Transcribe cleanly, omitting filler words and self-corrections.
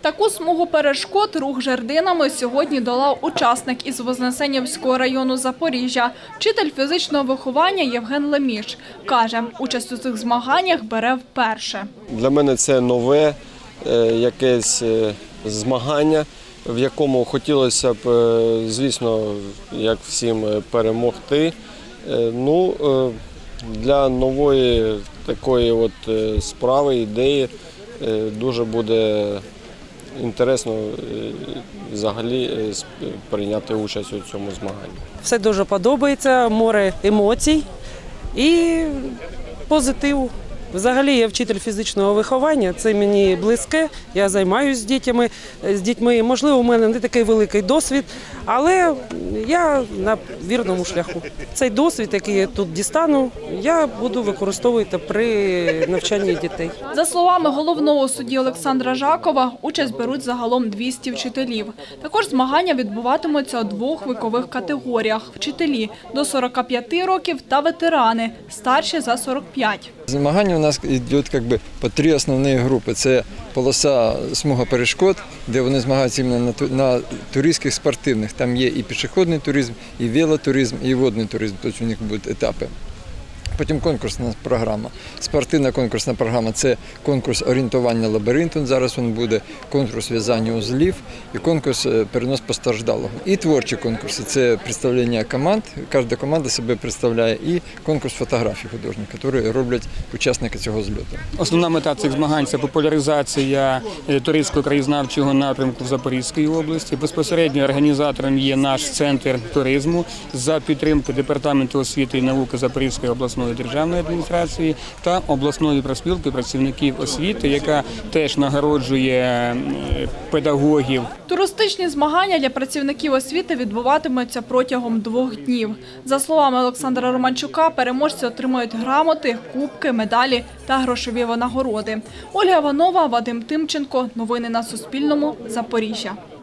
Таку смугу перешкод рух жердинами сьогодні долав учасник із Вознесенівського району Запоріжжя. Вчитель фізичного виховання Євген Леміш. Каже, участь у цих змаганнях бере вперше. Для мене це нове якесь змагання, в якому хотілося б, звісно, як всім, перемогти. Для нової такої справи, ідеї дуже буде інтересно взагалі прийняти участь у цьому змаганні. Все дуже подобається, море емоцій і позитиву. Взагалі я вчитель фізичного виховання, це мені близьке, я займаюся з дітьми. Можливо, у мене не такий великий досвід, але я на вірному шляху. Цей досвід, який я тут дістану, я буду використовувати при навчанні дітей. За словами головного судді Олександра Жакова, участь беруть загалом 200 вчителів. Також змагання відбуватимуться у двох вікових категоріях – вчителі до 45 років та ветерани, старші за 45. Змагання у нас йдуть по три основні групи. Це полоса смуга перешкод, де вони змагаються на туристських спортивних. Там є і пішохідний туризм, і велотуризм, і водний туризм. Тобто у них будуть етапи. Потім конкурсна програма. Спортивна конкурсна програма – це конкурс орієнтування лабіринтом, зараз він буде, конкурс в'язання узлів і конкурс перенос постраждалого. І творчі конкурси – це представлення команд, кожна команда себе представляє, і конкурс фотографій художніх, які роблять учасники цього зльоту. Основна мета цих змагань – це популяризація туристського краєзнавчого напрямку в Запорізькій області. Безпосередньо організатором є наш центр туризму за підтримки Департаменту освіти і науки Запорізької обласної державної адміністрації та обласної профспілки працівників освіти, яка теж нагороджує педагогів. Туристичні змагання для працівників освіти відбуватимуться протягом 2 днів. За словами Олександра Романчука, переможці отримають грамоти, кубки, медалі та грошові винагороди. Ольга Іванова, Вадим Тимченко. Новини на Суспільному. Запоріжжя.